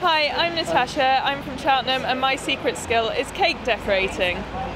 Hi, I'm Natasha, I'm from Cheltenham and my secret skill is cake decorating.